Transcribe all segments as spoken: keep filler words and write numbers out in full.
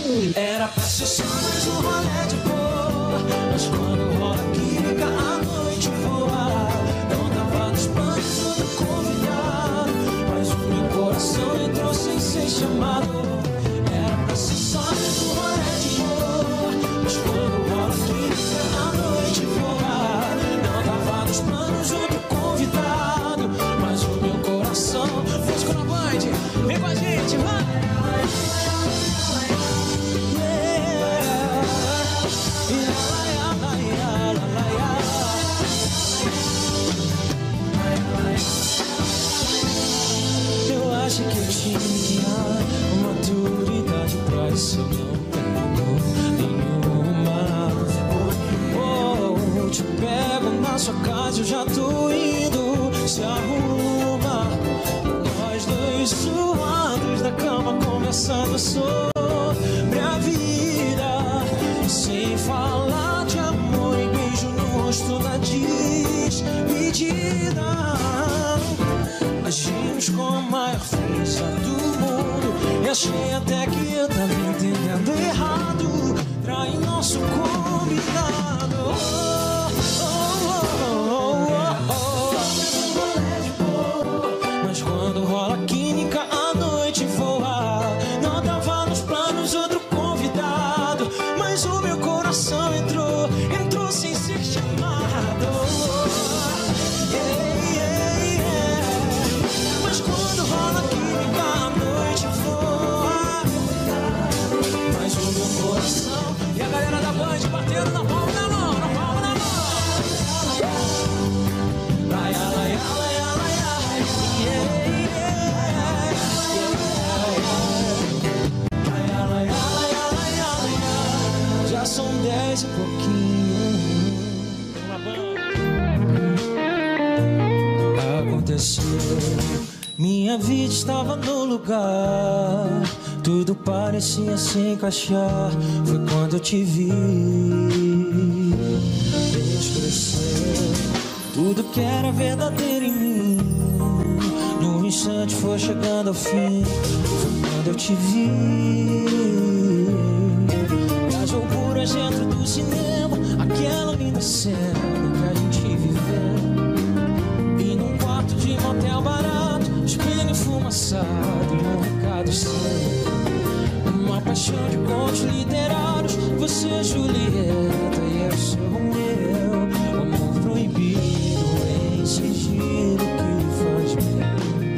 Era pra ser só mais um rolê de boa, mas quando rola química a noite voa. Não tava nos planos do convidado, mas o meu coração entrou sem ser chamado. Era pra ser só mais um rolê de boa, mas quando rola química a noite voa. Não tava nos planos do convidado, mas o meu coração. Fosco na Band, vem com a gente, vai! Eu acho que eu tinha maturidade pra isso, eu não tenho nenhuma. Oh, eu te pego na sua casa, eu já tô indo, se arruma. Nós dois suados da cama conversando sobre a vida, sem falar de amor e beijo no rosto na despedida. Agimos com a maior força do mundo e achei até que eu tava entendendo errado. Trai nosso combinado. Oh, oh, oh, oh, oh, oh. Mas quando rola química a noite voa. Não tava nos planos outro convidado, mas o meu coração entrou, entrou sem ser chamado. Quando rola química a noite voa, mas o meu coração. E a galera da Band batendo na palma da mão, na palma da mão. Laia, laia, laia, laia, yeah, yeah. Laia, laia, laia, laia, laia. Já são dez e pouquinho. Aconteceu, minha vida estava no lugar, tudo parecia se encaixar. Foi quando eu te vi, Deus cresceu, tudo que era verdadeiro em mim. No instante foi chegando ao fim, foi quando eu te vi. E as loucuras dentro do cinema, aquela linda cena que a gente viveu. E num quarto de motel barato, espelho enfumaçado e um recado seu. Uma paixão de contos literários, você é Julieta e eu sou Romeu. O amor proibido em sigilo que faz bem.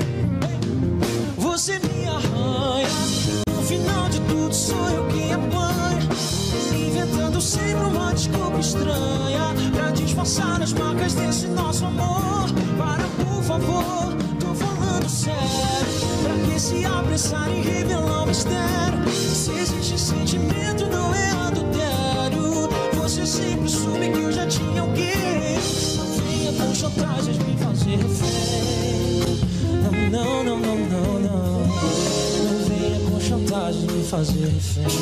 Você me arranha, no final de tudo sou eu quem apanha, inventando sempre uma desculpa estranha pra disfarçar as marcas desse nosso amor. Para, por favor, tô falando sério, pra que se apressar em revelar o mistério? Se existe sentimento, não é adultério. Você sempre soube que eu já tinha alguém. Não venha com chantagens me fazer refém. Não, não, não, não, não. Não venha com chantagens me fazer refém.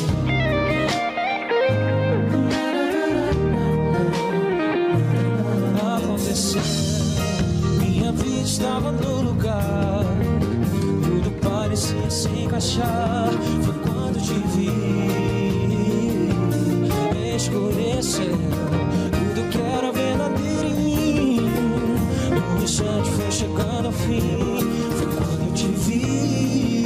Aconteceu, minha vida estava no lugar, tudo parecia se encaixar. Foi quando te vi, escureceu, tudo que era verdadeiro em mim. No instante foi chegando ao fim, foi quando eu te vi.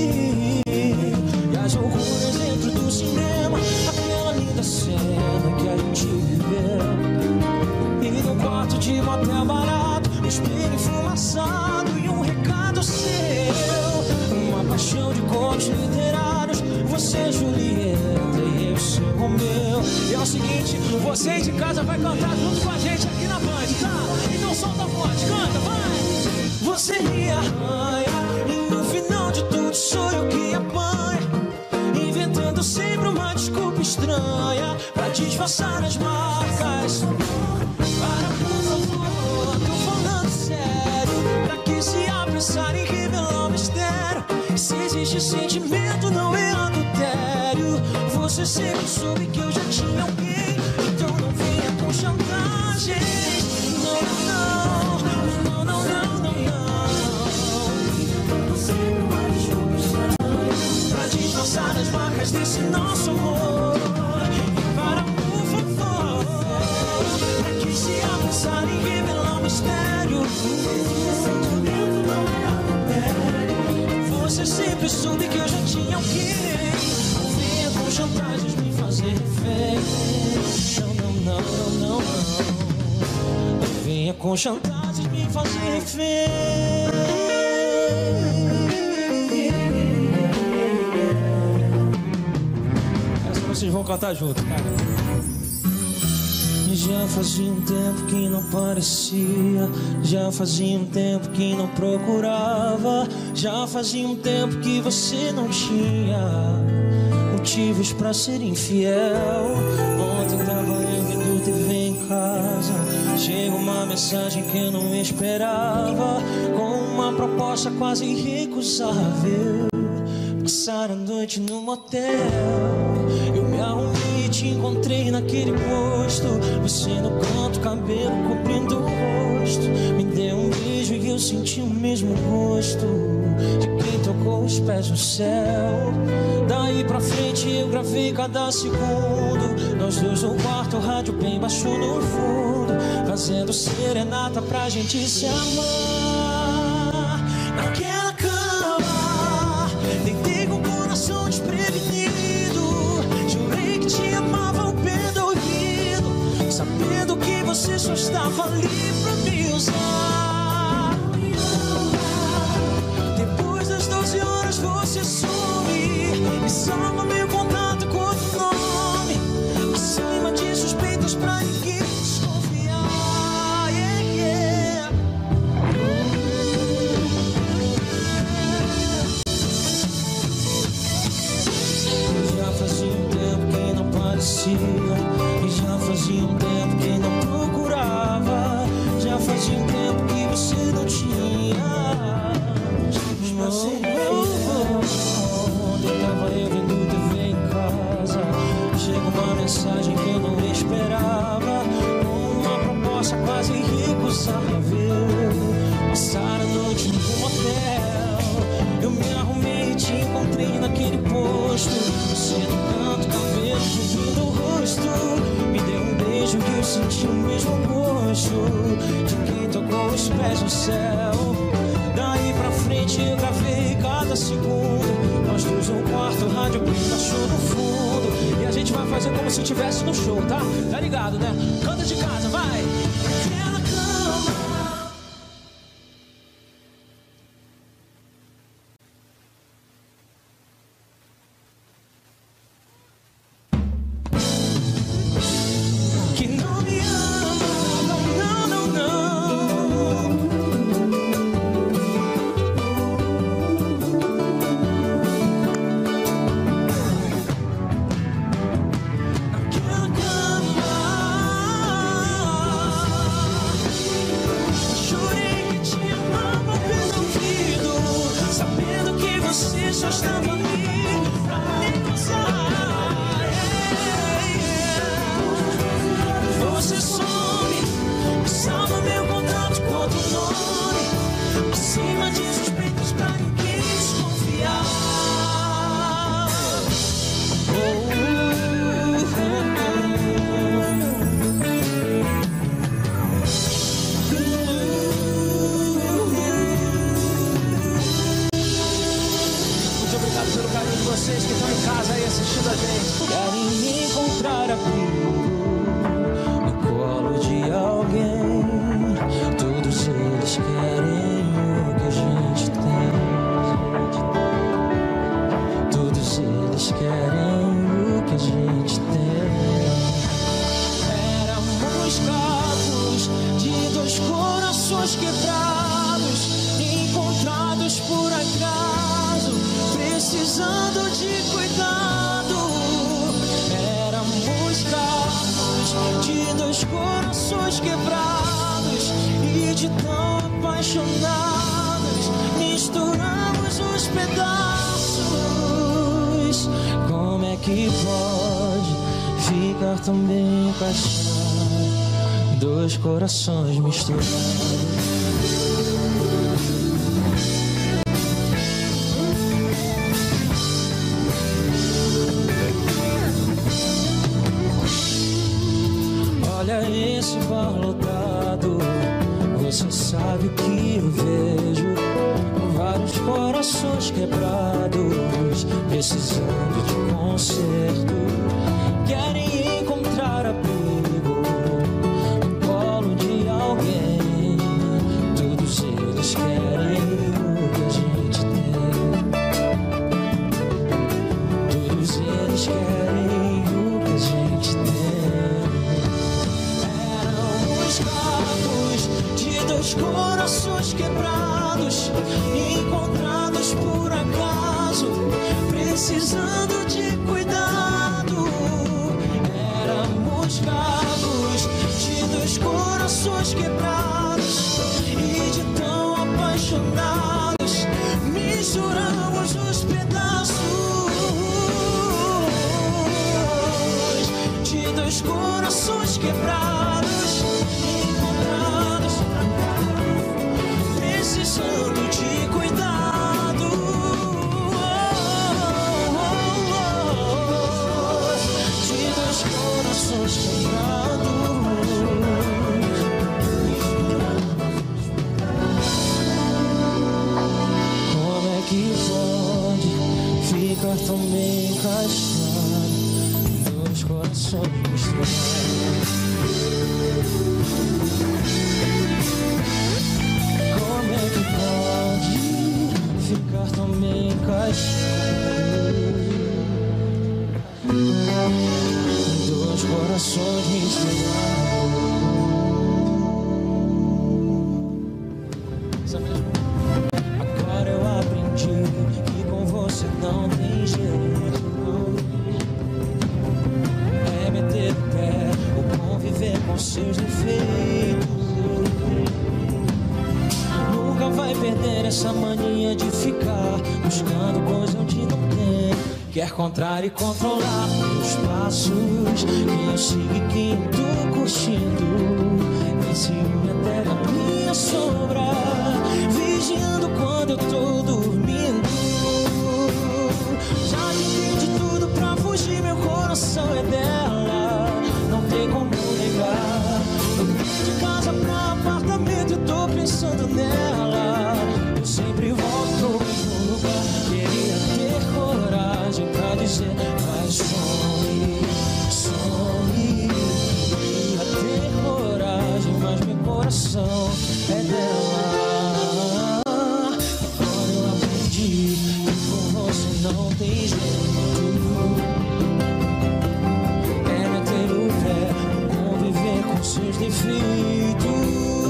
E as loucuras dentro do cinema, aquela linda cena que a gente viveu. E no quarto de motel barato, um espelho enfumaçado e um recado seu. Uma paixão de contos literários, você é Julieta e eu sou Romeu. E é o seguinte, você de casa vai cantar junto com a gente aqui na Band, tá? Então solta a voz, canta, vai! Você me arranha e no final de tudo sou eu que apanha, inventando sempre uma desculpa estranha pra disfarçar as marcas. Para, por favor, tô falando sério, pra que se apressar em revelar o mistério? Se existe sentimento, não é adultério. Você sempre soube que eu já tinha alguém, então não venha com chantagem. Não, não, não, não, não, não, não. Pra disfarçar as marcas detalhes desse nosso amor. E para, por favor, pra que se apressar em revelar o mistério? Você sempre soube que eu já tinha alguém. Não venha com chantagens me fazer refém. Não, não, não, não, não, não. Não venha com chantagens me fazer refém. Essa vocês vão cantar junto, cara. Já fazia um tempo que não parecia, já fazia um tempo que não procurava, já fazia um tempo que você não tinha motivos pra ser infiel. Ontem tava eu vendo T V em casa, chegou uma mensagem que eu não esperava, com uma proposta quase irrecusável: passar a noite no motel. Eu me arrumei e te encontrei naquele posto, você no canto, cabelo cobrindo o rosto. Me deu um beijo e eu senti o mesmo gosto de quem tocou os pés no céu. Daí pra frente eu gravei cada segundo, nós dois no quarto, rádio bem baixo no fundo, fazendo serenata pra gente se amar. Naquela cama, deitei com o coração desprevenido, jurei que te amava ao pé do ouvido, sabendo que você só estava ali pra me usar. Depois das doze horas você some, me salva meu contato com o nome, acima de suspeitas pra ninguém desconfiar. Yeah, yeah. Já fazia um tempo que não parecia, e já fazia um tempo que não procurava, já fazia um tempo que você não tinha. Ontem tava eu vendo T V em casa, chega uma mensagem que eu não esperava, com uma proposta quase irrecusável: passar a noite no motel. Eu me arrumei e te encontrei naquele posto, você no canto, cabelo cobrindo o rosto. Me deu um beijo e eu senti o mesmo gosto de quem tocou os pés no céu. Daí pra frente eu gravei cada segundo, nós dois no quarto, rádio bem baixo no fundo, e a gente vai fazer como se estivesse no show, tá? Tá ligado, né? Canta de casa, vai! Naquela cama. Também encaixar dois corações misturados. bar lotado, você sabe o que eu vejo. Vários corações quebrados, precisando de conserto. Querem encontrar abrigo no colo de alguém. Todos eles querem o que a gente tem. Todos eles querem o que a gente tem. Éramos gatos de dois corações quebrados, encontrados por acaso, precisando de cuidado. Éramos gatos de dois corações quebrados e de tão apaixonados, misturamos os pedaços de dois corações quebrados, encontrados, precisando de cuidado. De dois corações quebrados. Como é que pode ficar tão bem encaixado? Dois corações misturados. Como é que pode ficar tão bem encaixado? Dois corações misturados. Agora eu aprendi que com você não tem jeito. É meter o pé ou conviver com seus defeitos. Nunca vai perder essa mania de ficar buscando coisa onde não tem. Quer controlar e controlar meus passos, quem eu sigo e quem eu tô curtindo. Tem ciúme até da minha sombra, vigiando quando eu tô dormindo. Já tentei de tudo pra fugir, meu coração é dela, não tem como negar. Eu vim de casa pra apartamento, eu tô pensando nela. Eu sempre volto pro mesmo lugar. Queria ter coragem pra dizer, vai, some, some. Queria ter coragem, mas meu coração é dela. Agora eu aprendi que com você não tem jeito. É meter o pé, conviver com seus defeitos.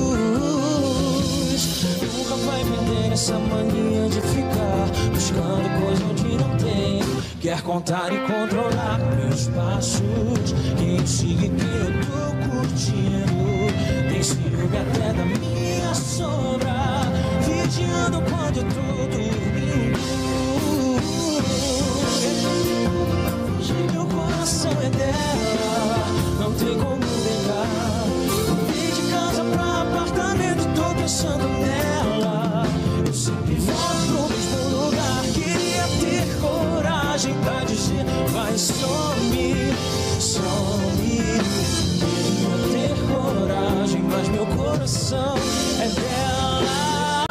Nunca vai perder essa mania de ficar buscando coisa onde não tem. Quer contar e controlar meus passos, quem eu sigo e quem eu tô curtindo. Tem ciúme até da minha sombra, vigiando quando eu tô dormindo. Meu coração é dela, não tem como negar. Vim de casa pra apartamento, tô pensando nela. Eu sempre volto pro mesmo lugar. Queria ter coragem pra dizer, vai, some, some. Queria ter coragem, mas meu coração é dela.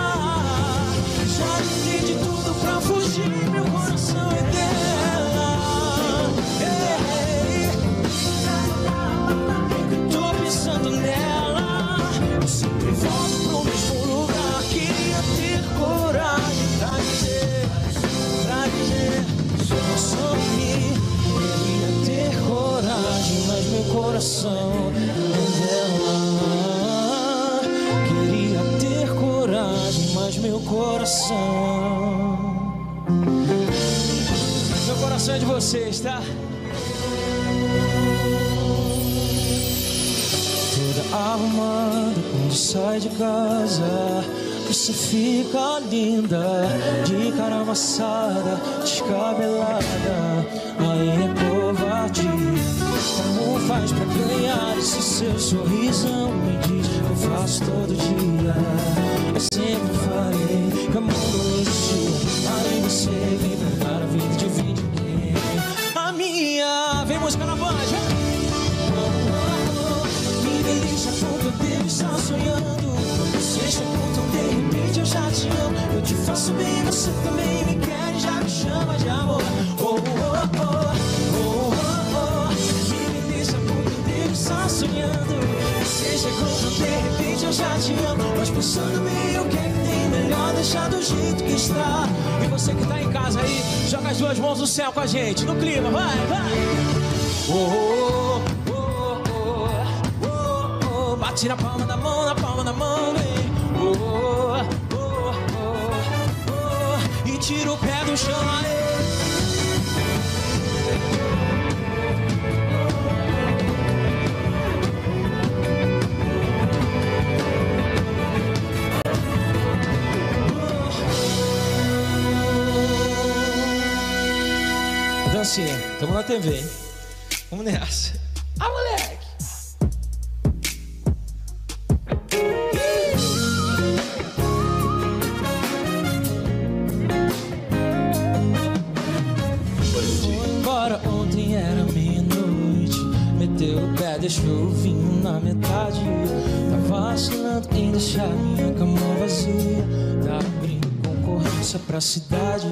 Já tentei de tudo pra fugir, meu coração é dela. Ei, tô pensando nela. Eu sempre volto pro mesmo lugar. Queria ter coragem pra dizer, pra dizer, some. Queria ter coragem, mas meu coração é dela. Queria ter coragem, mas meu coração. Meu coração é de vocês, tá? Toda arrumada quando sai de casa, você fica linda, de cara amassada, descabelada. Aí é covardia. Como faz pra ganhar esse seu sorrisão? Me diz, eu faço todo dia. Eu sempre falei que amor não existia. Aí você vem pra dar a vida de videogame. A minha, vem música na voz, me beija com sonhando. Você chegou tão de repente, eu já te amo. Eu te faço bem, você também me quer e já me chama de amor. Oh, oh, oh, oh, oh, oh. E me deixa por inteiro só sonhando. Você chegou tão de repente, eu já te amo. Mas pensando bem, o que é que tem melhor deixar do jeito que está. E você que tá em casa aí, joga as duas mãos no céu com a gente, no clima, vai, vai. Oh, oh, oh, oh, oh, oh. Bate na palma da mão, na palma da mão, vem. Oh, oh, oh, oh, oh. E tira o pé do chão, aí. Dilsinho, tamo na T V, hein? Vamos nessa. Ah, moleque! Foi embora ontem, era meia-noite. Meteu o pé, deixou o vinho na metade. Tava vacilando em deixar minha cama vazia. Tava abrindo concorrência pra cidade.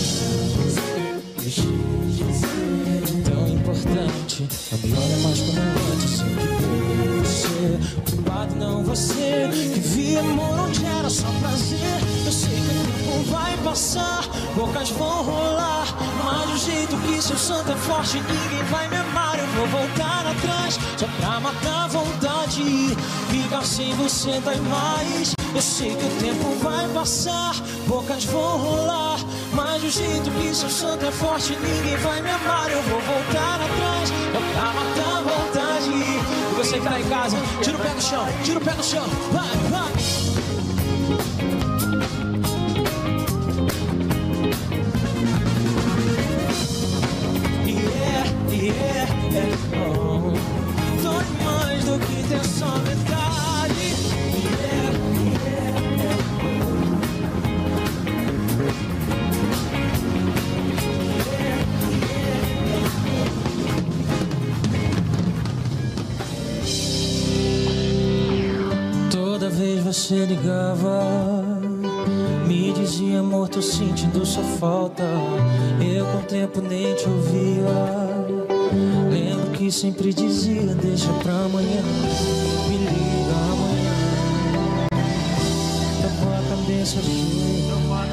Tão importante, não me olha mais como antes. Eu que você, culpado não você, que via amor onde era só prazer. Eu sei que o tempo vai passar, bocas vão rolar, mas do jeito que seu santo é forte, ninguém vai me amar. Eu vou voltar atrás, só pra matar a vontade. Ficar sem você dói mais. Eu sei que o tempo vai passar, bocas vão rolar, mas do jeito que seu santo é forte, ninguém vai me amar. Eu vou voltar atrás, só pra matar a vontade. E você que tá em casa, tira o pé do chão, tira o pé do chão, vai, vai. Yeah, yeah, yeah, oh. Dói mais do que ter só metade. Yeah, yeah, yeah, oh. Toda vez você ligava, me dizia, amor, tô sentindo sua falta. Eu com o tempo nem te ouvia. Lembro que sempre dizia, deixa pra amanhã, me liga amanhã. Tava a cabeça cheia.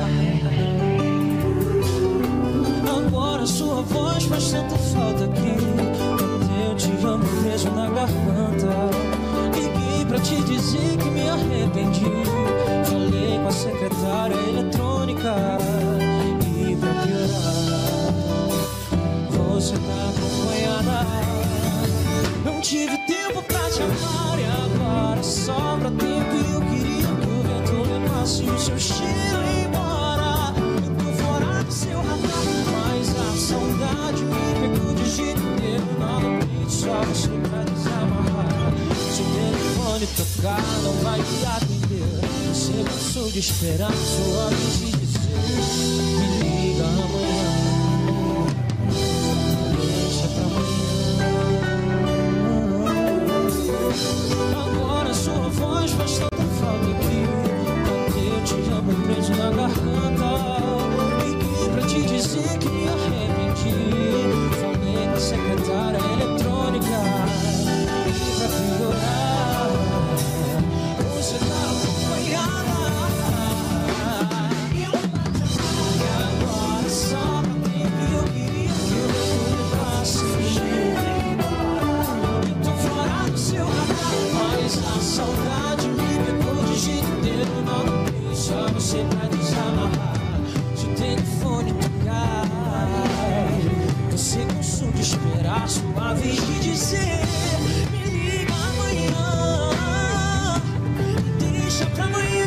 Agora sua voz faz tanta falta aqui. Eu te amo mesmo na garganta. Liguei pra te dizer que me arrependi. Falei com a secretária eletrônica. E pra piorar, você tá acompanhada. Não tive tempo pra te amar e agora sobra tempo. E eu queria que o vento levasse o seu cheiro embora. Eu tô fora do seu radar, mas a saudade me pegou de jeito inteiro. Nada me só você pra desamarrar. Se o telefone tocar, não vai me atender. Você cansou de esperar sua vez de dizer, me liga amanhã. Deixa pra amanhã. Agora sua voz faz tanta falta aqui. Eu te amo preso na garganta. Liguei pra te dizer que me arrependi. Falei com a secretária eletrônica. E pra piorar, você tá acompanhada. E agora só pra tempo. Eu queria que eu levasse o jeito. Eu tô fora do seu radar, mas a saudade me pegou de jeito inteiro. Não tem só você pra desamarrar. Se o telefone tocar, você cansou de esperar sua vez de dizer, me liga amanhã. Deixa pra amanhã.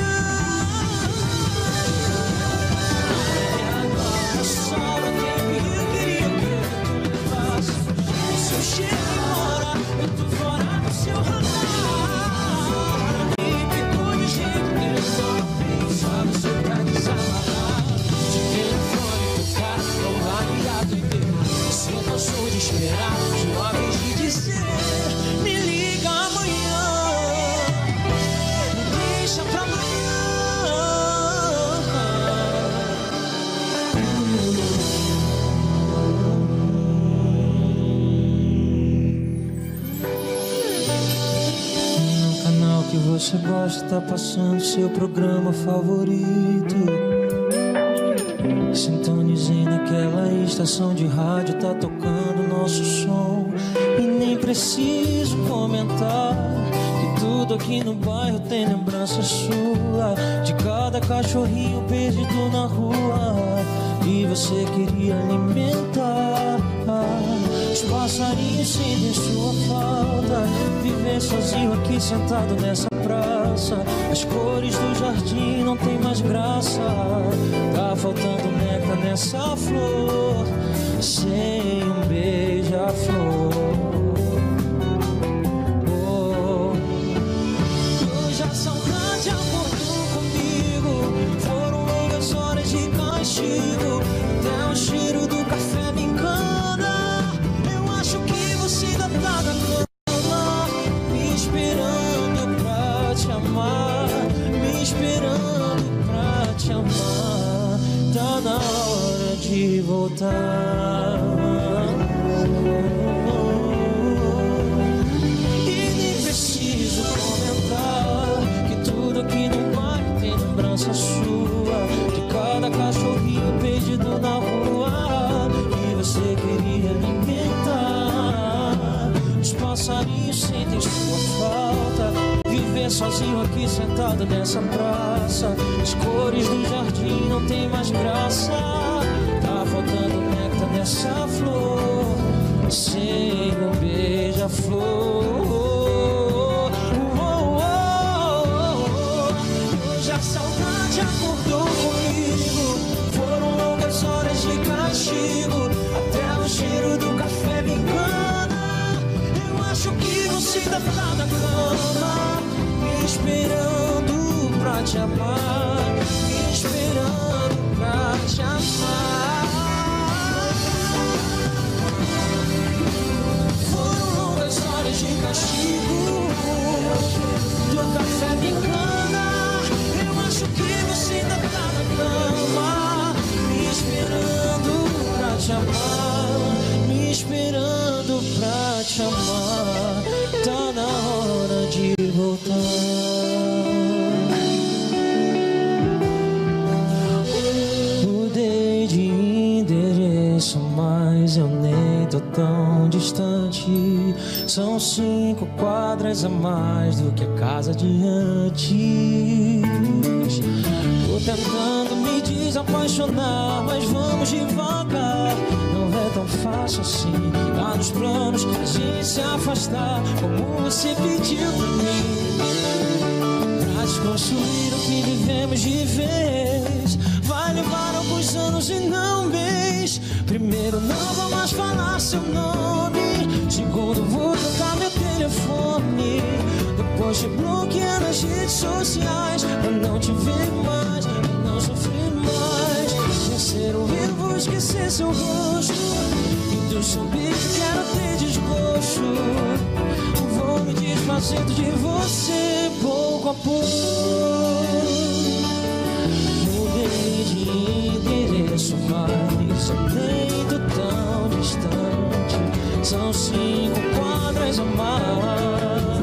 E agora sobra tempo. Eu queria que eu levasse o seu cheiro embora. Eu tô fora do seu radar. Me pegou de jeito que eu só só você pra desamarrar. Se o telefone tocar, não vai me atender. Você cansou de esperar sua vez de dizer, me liga amanhã. você gosta, tá passando seu programa favorito. Sintonizei naquela estação de rádio, tá tocando nosso som. E nem preciso comentar que tudo aqui no bairro tem lembrança sua, de cada cachorrinho perdido na rua e você queria alimentar. Os passarinhos sentem sua falta, viver sozinho aqui sentado nessa praça. As cores do jardim não tem mais graça, tá faltando néctar nessa flor, sem um beija-flor. Oh, hoje a saudade acordou comigo, foram longas horas de castigo, até o cheiro do café me engana. Eu acho que você ainda tá na cama, me esperando pra te amar, me esperando pra te amar. Tá na hora de voltar. E nem preciso comentar que tudo aqui no bairro tem lembrança sua, de cada cachorrinho perdido na rua que você queria alimentar. Os passarinhos sentem sua falta, viver sozinho aqui sentado nessa praça. As cores do jardim não tem mais graça, tá faltando néctar nessa flor, sem um beija-flor. Oh, oh, oh, oh. Hoje a saudade acordou comigo, foram longas horas de castigo, até o cheiro do café me engana. Eu acho que você ainda tá na cama, me esperando pra te amar, me esperando pra te amar. Foram longas horas de castigo, do café me engana. Eu acho que você ainda tá na cama, me esperando pra te amar, me esperando pra te amar. Tá na hora de voltar. Mudei de endereço, mas eu nem tô tão distante. São cinco quadras a mais do que a casa de antes. Tô tentando me desapaixonar, mas vamos devagar. Não é tão fácil assim, tá nos planos a gente se afastar, como você pediu pra mim, pra desconstruir o que vivemos de vez. Vai levar alguns anos e não um mês. Primeiro, não vou mais falar seu nome. Segundo, vou trocar meu telefone. Depois te bloquear nas redes sociais, pra não te ver mais, pra não sofrer mais. Terceiro, eu vou esquecer seu rosto, e do seu beijo quero ter desgosto. Vou me desfazendo de você pouco a pouco. Mudei de endereço, mas eu nem tô tão distante. São cinco quadras a mais.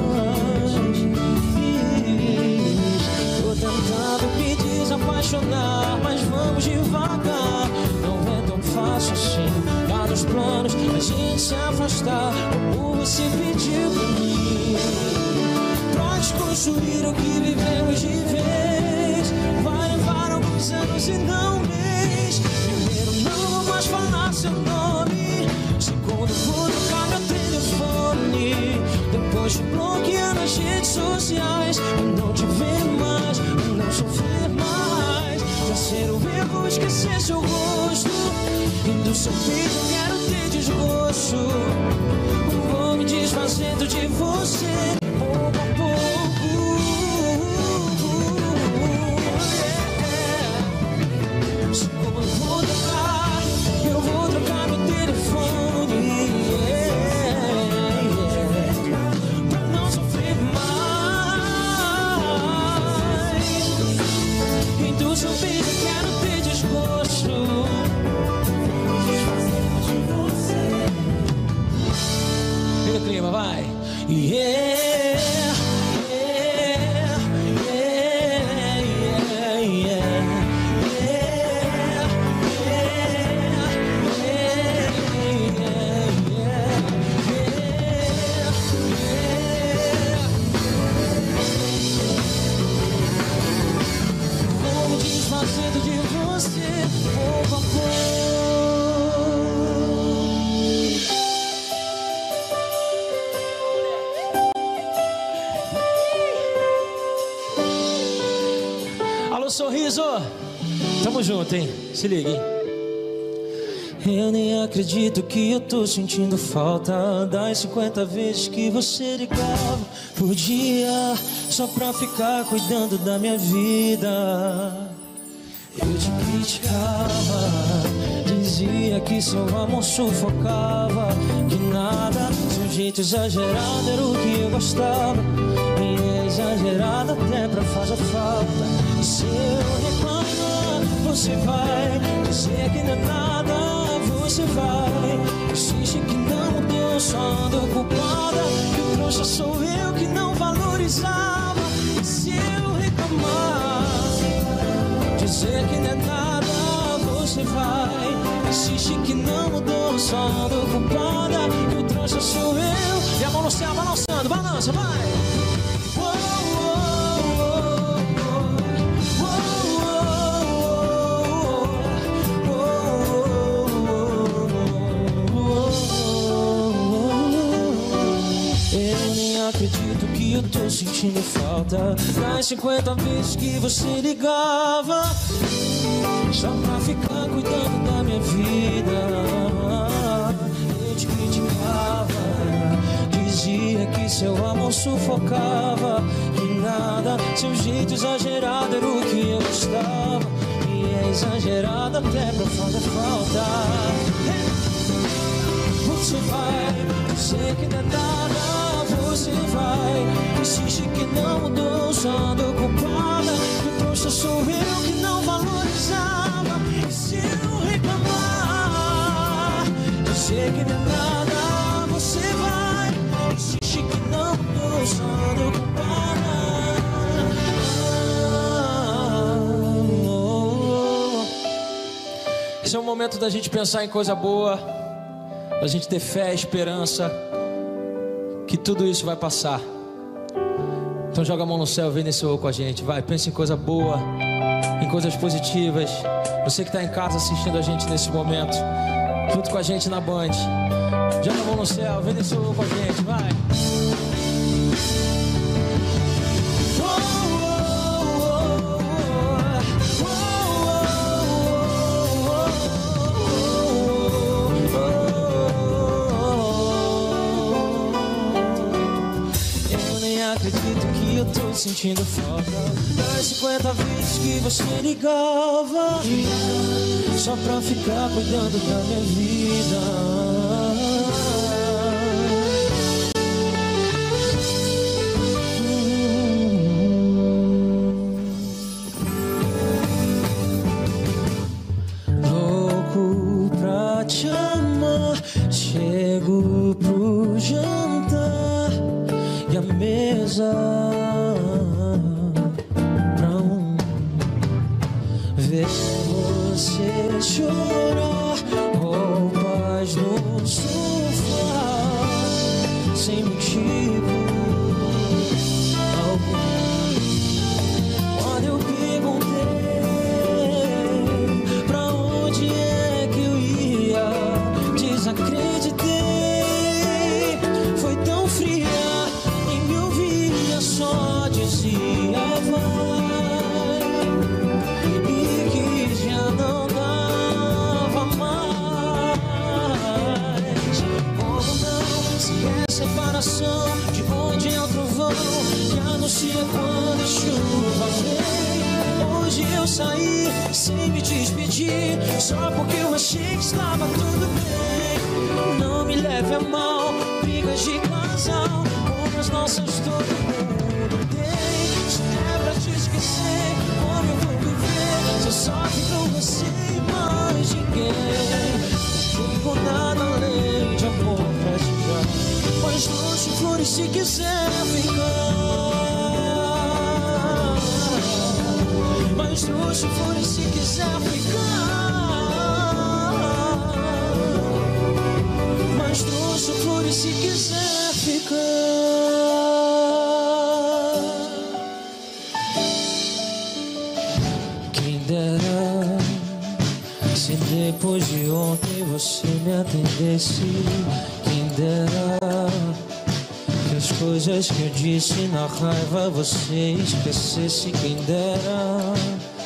Tô tentando me desapaixonar, mas vamos devagar. Não é tão fácil assim, tá nos planos a gente se afastar, como você pediu pra mim, pra desconstruir o que vivemos de vez. Vai levar alguns anos e não um mês. Primeiro, não vou mais falar seu nome. Segundo, vou trocar meu telefone. Depois te bloquear nas redes sociais, pra não te ver mais, pra não sofrer mais. Terceiro, eu vou esquecer seu rosto, e do seu peito quero ter desgosto. Vou me desfazendo de você pouco a pouco. Yeah. Como eu vou trocar, eu vou trocar meu telefone, yeah, yeah, pra não sofrer mais. E do seu peito quero ter desgosto. Pega o clima, vai. Yeah, yeah. Alô, sorriso. Tamo junto, hein? Se liga, hein? Eu nem acredito que eu tô sentindo falta das cinquenta vezes que você ligava por dia, só pra ficar cuidando da minha vida. Eu te criticava, dizia que seu amor sufocava, que nada, seu jeito exagerado era o que eu gostava. E é exagerado até pra fazer falta. Se eu reclamar, você vai dizer que não é nada. Você vai, insiste que não mudou, só ando culpada. Que o trouxa sou eu que não valorizava. E se eu reclamar, dizer que não é nada, você vai, insiste que não mudou, só ando culpada. Que o trouxa sou eu. E a mão no céu, balançando, balança, vai. Acredito que eu tô sentindo falta das cinquenta vezes que você ligava, só pra ficar cuidando da minha vida. Eu te criticava, dizia que seu amor sufocava, que nada, seu jeito exagerado era o que eu gostava. E é exagerado até pra fazer falta. Você vai dizer que não é nada. Você vai, insiste que não mudou, só ando culpada. Que o trouxa sou eu que não valorizava. E se eu reclamar, dizer que não é nada, você vai, insiste que não mudou, só ando culpada. Esse é o momento da gente pensar em coisa boa, da gente ter fé, esperança, que tudo isso vai passar. Então joga a mão no céu, vem nesse ou com a gente. Vai, pensa em coisa boa, em coisas positivas. Você que está em casa assistindo a gente nesse momento, junto com a gente na Band, joga a mão no céu, vem nesse ou com a gente, vai. Acredito que eu tô sentindo falta das cinquenta vezes que você ligava, só pra ficar cuidando da minha vida. Louco pra te amar, chego pro jantar e a mesa pra um, ver você chorar, roupas no sofá, sem motivo algum. Quando eu perguntei pra onde é que eu ia, desacreditei. Foi tão fria, só dizia vai, e que já não dava mais. Como não, se é separação, de onde é o trovão que anuncia quando a chuva vem. Hoje eu saí sem me despedir, só porque eu achei que estava tudo bem. Não me leve a mal, brigas de casal, como as nossas todo mundo tem. Se é pra te esquecer, como eu vou viver se eu só fico você e mais ninguém? Não tenho nada além de amor pra te dar, mas luxo, flores se quiser ficar. Mas luxo, flores se quiser ficar. Mas luxo, flores se quiser ficar. Quem dera se depois de ontem você me atendesse. Quem dera que as coisas que eu disse na raiva você esquecesse. Quem dera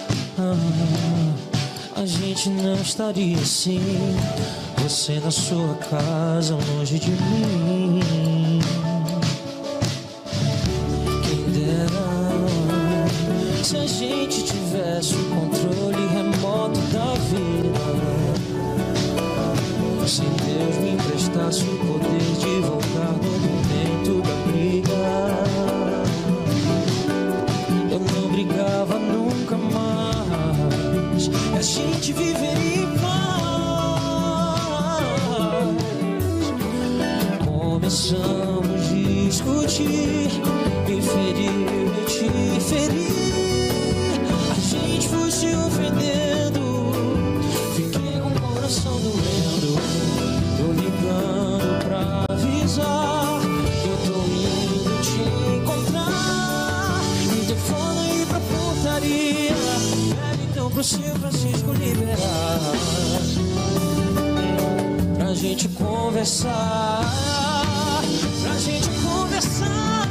gente não estaria assim, você na sua casa, longe de mim. Quem dera se a gente tivesse o controle remoto da vida, se Deus me emprestasse o poder de voltar no momento da briga, eu não brigava nunca mais, e a gente viveria em paz. Começamos a discutir, me feriu, eu te feri, a gente foi se ofendendo, fiquei com o coração doendo. Tô ligando pra avisar que eu tô indo te encontrar. Me telefona aí pra putaria, pede então pro seu Francisco liberar, pra gente conversar, pra gente conversar.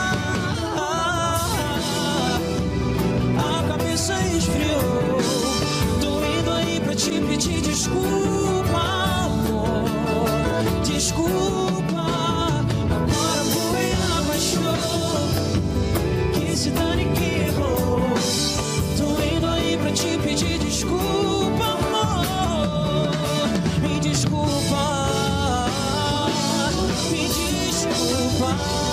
A cabeça esfriou, tô indo aí pra te pedir desculpa, amor, desculpa. Agora foi a paixão, que se dane que errou. Tô indo aí pra te pedir desculpa, amor, me desculpa, me desculpa.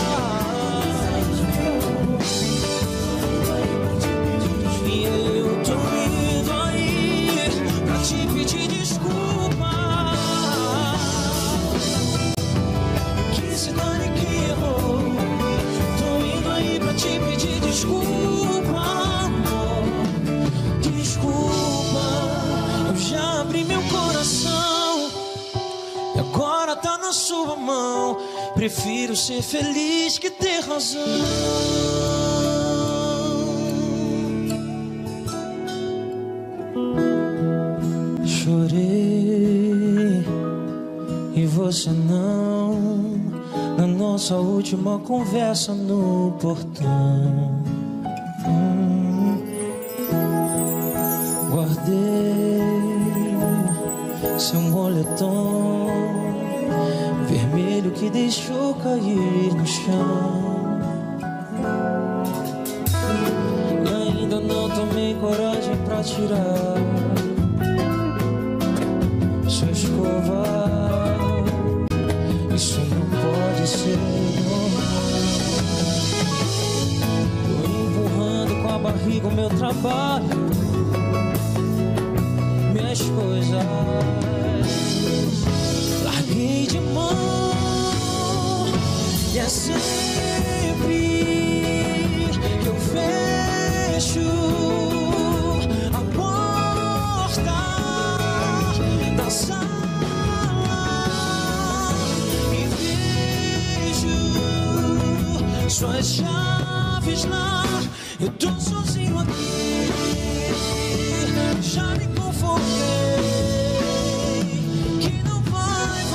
E eu tô indo aí pra te pedir desculpa, que se dane que errou. Tô indo aí pra te pedir desculpa, amor, desculpa. Eu já abri meu coração e agora tá na sua mão. Prefiro ser feliz que ter razão. Chorei e você não, na nossa última conversa no portão. Hum, guardei seu moletom vermelho que deixou cair no chão. E ainda não tomei coragem pra tirar sua escova. Isso não pode ser normal. Tô empurrando com a barriga o meu trabalho, minhas coisas. Larguei de mão e é sempre que eu fecho a porta da sala e vejo suas chaves lá. Eu tô sozinho aqui, já me conformei que não vai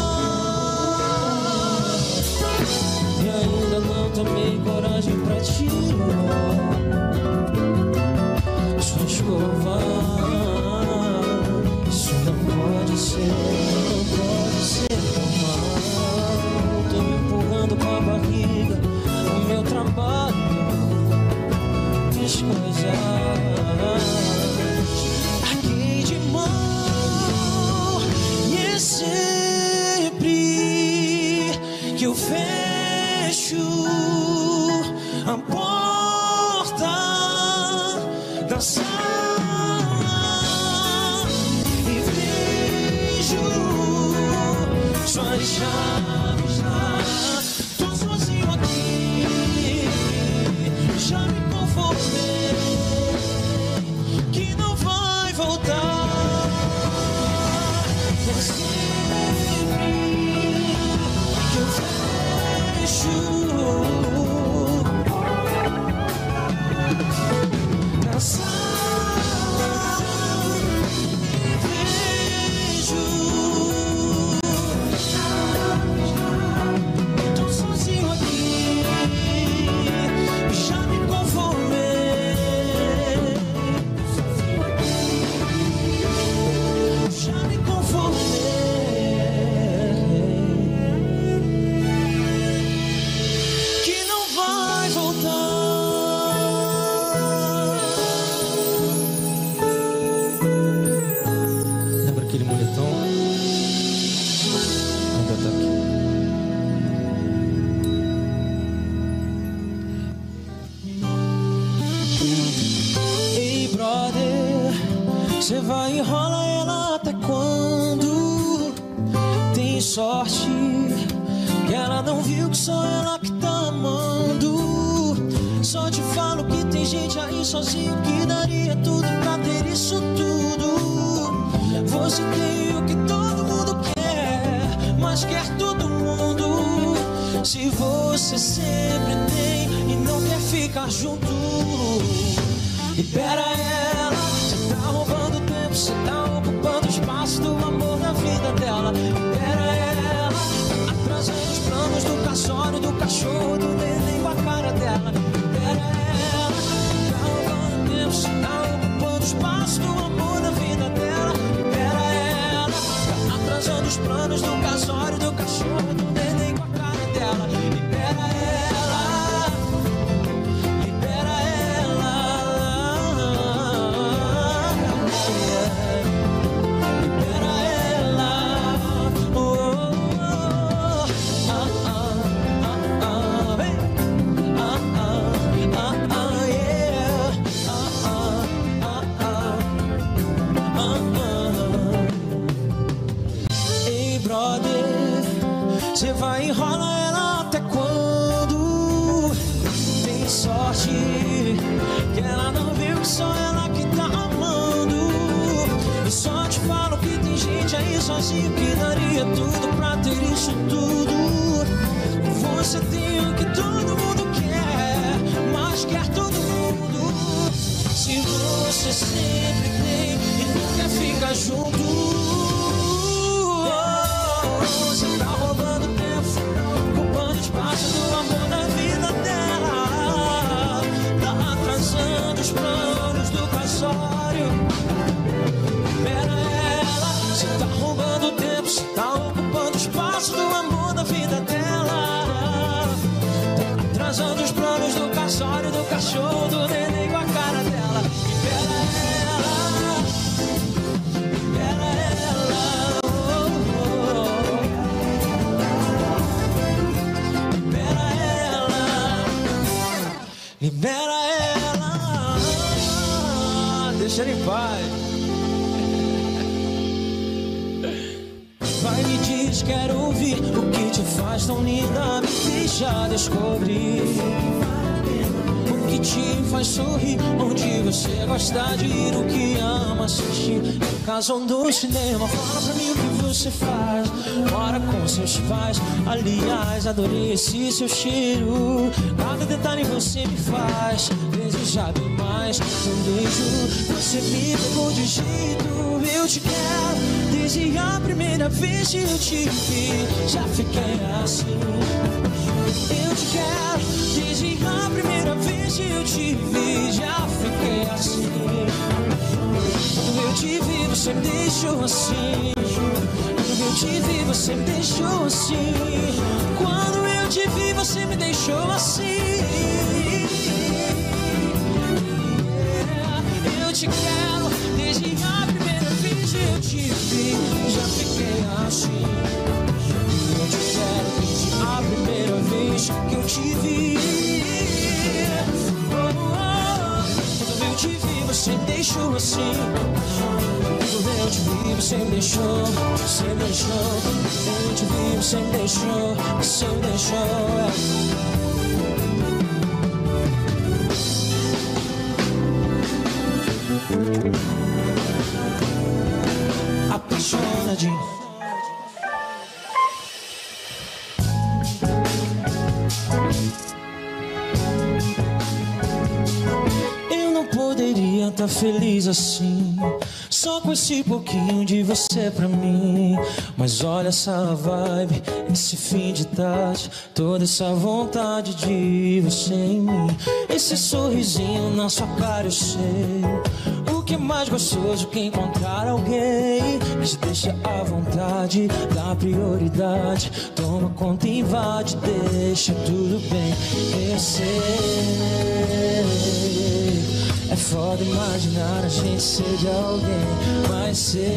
voltar. E ainda não tomei coragem pra tirar sua escova. Isso não pode ser, não pode ser normal. Tô me empurrando com a barriga o meu trabalho, minhas coisas. Larguei de mão e é sempre que eu fecho a porta da sala e vejo suas chaves lá. Tô sozinho aqui, já me conformei que não vai voltar. É sempre que eu fecho na sala e vejo enrola ela até quando? Tem sorte que ela não viu que só ela que tá amando. Só te falo que tem gente aí sozinho que daria tudo pra ter isso tudo. Você tem o que todo mundo quer, mas quer todo mundo. Se você sempre tem e não quer ficar junto, libera ela. Você tá roubando tempo, você tá ocupando espaço do amor da vida dela. Libera ela, tá atrasando os planos do casório, do cachorro, do neném com a cara dela. Libera ela, tá roubando tempo, você tá ocupando espaço do amor da vida dela. Libera ela, tá atrasando os planos do casório, do cachorro, do neném com a cara dela. Libera ela, libera ela, libera ela. Oh, oh, oh. Ah, ah, ah, ah, vem. Ah, ah, ah, ah, yeah. Ah, ah, ah, ah, ah, ah. Ei, brother, você vai enrolar ela até quando? Tem sorte que ela não viu que só ela que tá amando. E só te falo que tem gente aí sozinho que daria tudo pra ter isso tudo. Você tem o que todo mundo quer, mas quer todo mundo. Se você sempre tem e não quer ficar junto, você tá roubando tempo, ocupando espaço do amor da vida dela. Tá atrasando os planos do casório. Libera ela, você tá roubando tempo, você tá ocupando espaço do amor da vida dela. Tá atrasando os planos do casório, do cachorro, do neném com a cara dela. Libera ela, libera ela, oh, oh. Libera ela, libera ela, deixa ele em paz. Vai, me diz, quero ouvir o que te faz tão linda, me deixa descobrir o que te faz sorrir, onde você gosta de ir, o que ama assistir, em casa ou no cinema. Fala pra mim o que você faz, mora com seus pais. Aliás, adorei esse seu cheiro, cada detalhe você me faz desejar bem mais. Um beijo, você me pegou de jeito, eu te quero. Desde a primeira vez que eu te vi, já fiquei assim. Eu te quero, desde a primeira vez que eu te vi, já fiquei assim. Quando eu te vi, você me deixou assim. Quando eu te vi, você me deixou assim. Quando eu te vi, você me deixou assim. Eu te quero, desde a primeira vez que eu te vi, já fiquei assim. Eu te quero, desde a primeira vez que eu te vi. Oh, oh. Quando eu te vi, você me deixou assim. Quando eu te vi, você me deixou, você me deixou. Eu te vi, você me deixou, você me deixou. Apaixonadinho. Eu não poderia estar feliz assim, só com esse pouquinho de você pra mim. Mas olha essa vibe, esse fim de tarde, toda essa vontade de você em mim. Esse sorrisinho na sua cara eu sei. O que é mais gostoso que encontrar alguém que te deixa à vontade, dá prioridade, toma conta e invade, deixa tudo bem. Eu sei, é foda imaginar a gente ser de alguém, mas sei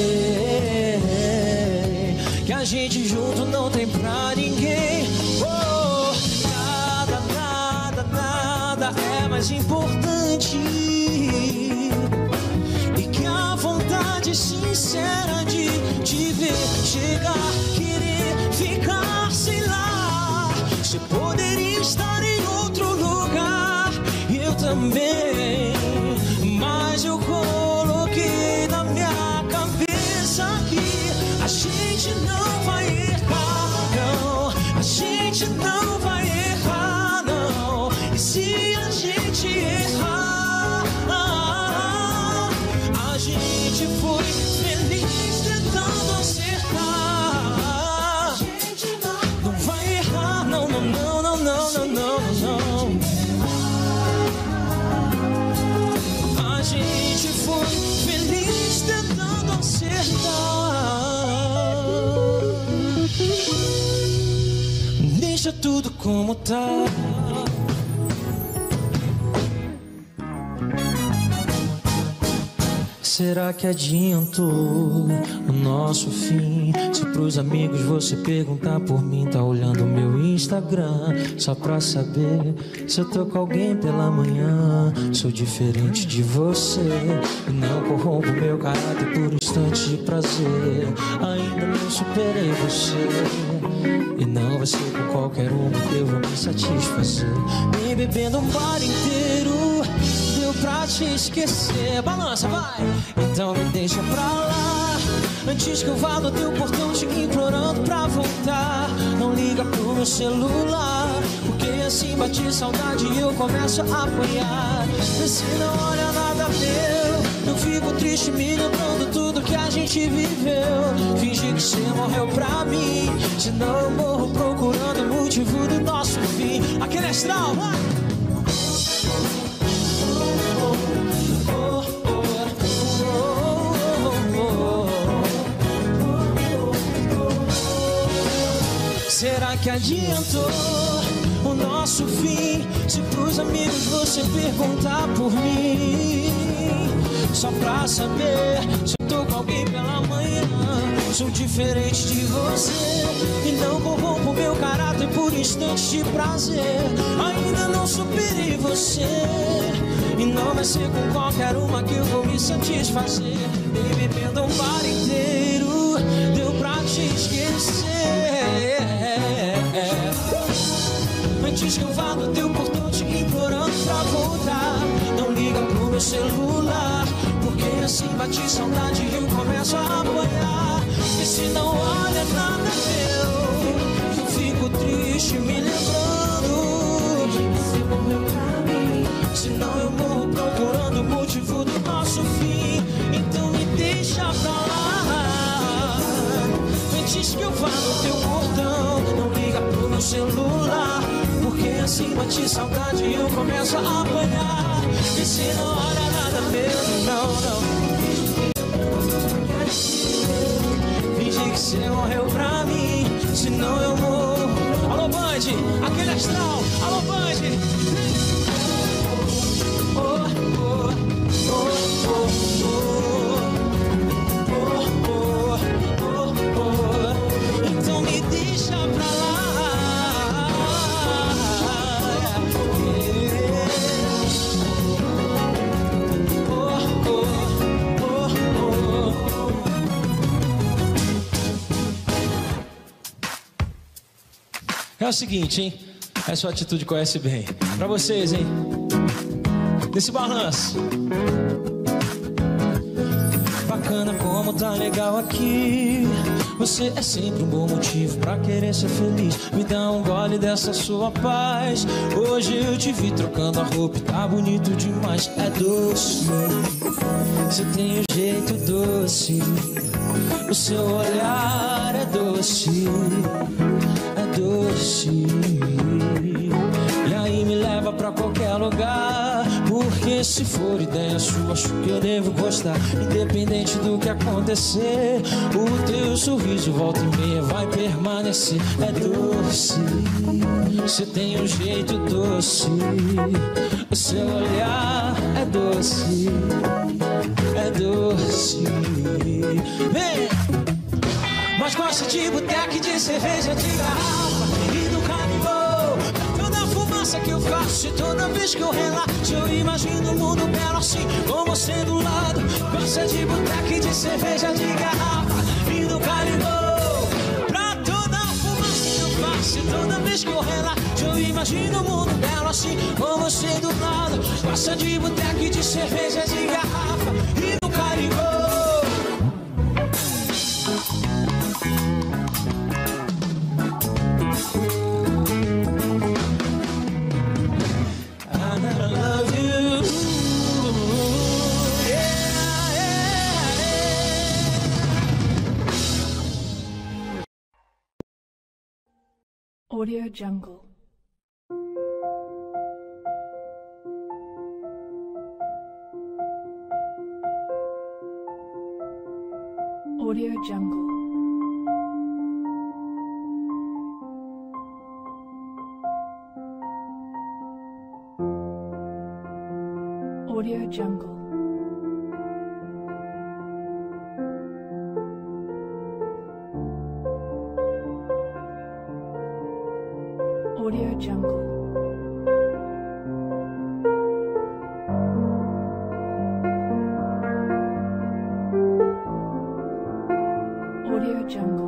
que a gente junto não tem pra ninguém. Oh, nada, nada, nada é mais importante, e que a vontade vontade sincera de te ver chegar, querer ficar, sei lá. Você poderia estar em outro lugar, eu também, mas eu coloquei na minha cabeça que a gente não vai errar, não. A gente não vai errar, não. E se a gente errar, a gente foi feliz tentando acertar. A gente não vai errar, não, não, não, não, não, não, não, não. A gente foi feliz tentando acertar. Deixa tudo como tá. Será que adiantou o nosso fim? Se pros amigos você perguntar por mim, tá olhando meu Instagram só pra saber se eu tô com alguém pela manhã. Sou diferente de você e não corrompo meu caráter por instantes de prazer. Ainda não superei você e não vai ser com qualquer um que eu vou me satisfazer. Me bebendo um bar inteiro pra te esquecer. Balança, vai! Então me deixa pra lá, antes que eu vá no teu portão te implorando pra voltar. Não liga pro meu celular, porque assim bate saudade e eu começo a apanhar. E se não olha nada meu, eu fico triste me lembrando tudo que a gente viveu. Fingi que você morreu pra mim, senão eu morro procurando o motivo do nosso fim. Aquele astral, vai! Será que adiantou o nosso fim? Se pros amigos você perguntar por mim, só pra saber se eu tô com alguém pela manhã. Sou diferente de você e não corrompo meu caráter por instantes de prazer. Ainda não superei você e não vai ser com qualquer uma que eu vou me satisfazer. E bebendo um bar inteiro deu pra te esquecer. Antes que eu vá no teu portão te implorando pra voltar. Não liga pro meu celular, porque assim bate saudade e eu começo a apanhar. E se não olha nada meu, eu fico triste me lembrando. Senão eu morro procurando o motivo do nosso fim. Então me deixa pra lá, antes que eu vá no teu portão. Não liga pro meu celular, porque assim bate saudade e eu começo a apanhar. E se não olha nada meu, não, não. Fingi que você morreu pra mim, senão eu morro. Alô Band, aquele astral, alô Band. Oh, oh, oh, oh, oh, oh, oh, oh. Então me deixa pra lá. É o seguinte, hein? Essa sua atitude conhece bem. Pra vocês, hein? Nesse balanço. Bacana como tá legal aqui. Você é sempre um bom motivo pra querer ser feliz. Me dá um gole dessa sua paz. Hoje eu te vi trocando a roupa e tá bonito demais. É doce, você tem um jeito doce. O seu olhar é doce, é doce. E aí me leva pra qualquer lugar, porque se for ideia sua, acho que eu devo gostar. Independente do que acontecer, o teu sorriso volta e meia vai permanecer. É doce, você tem um jeito doce. O seu olhar é doce, é doce. Vem! Mas gosta de boteca e de cerveja de garrafa e do caminhão, toda fumaça. fumaça que eu faço. E toda vez que eu relaxo, eu imagino um mundo belo assim, com você do lado. Gosta de boteca e de cerveja de garrafa e do carimbó. Pra toda a fumaça que eu faço, e toda vez que eu relaxo, eu imagino um mundo belo assim, com você do lado. Gosta de boteca e de cerveja de garrafa e do carimbó. Audio Jungle. Audio Jungle. Audio Jungle. Audio Jungle. Audio Jungle.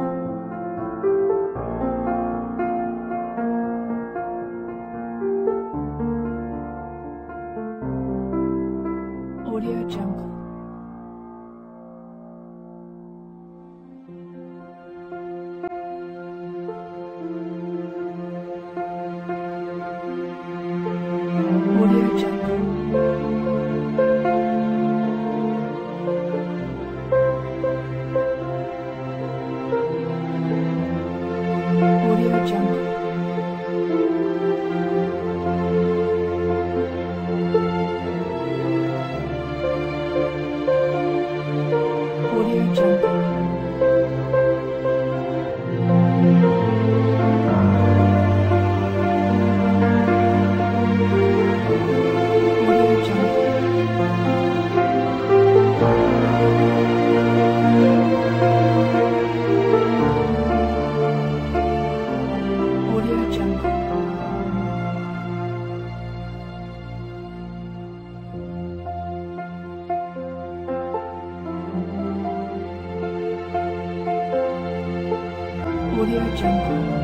Audio Jungle. Audio Jungle.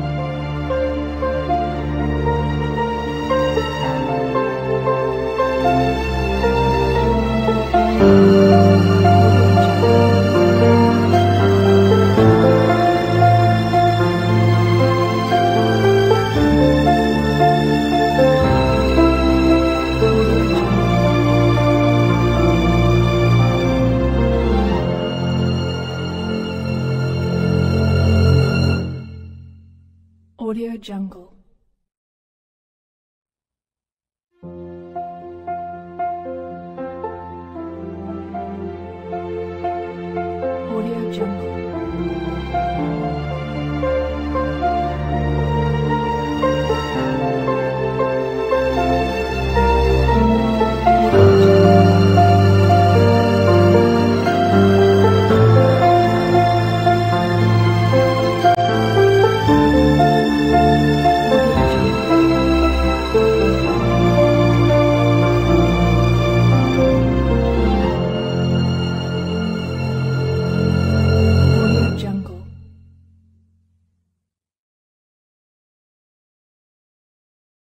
Audio Jungle.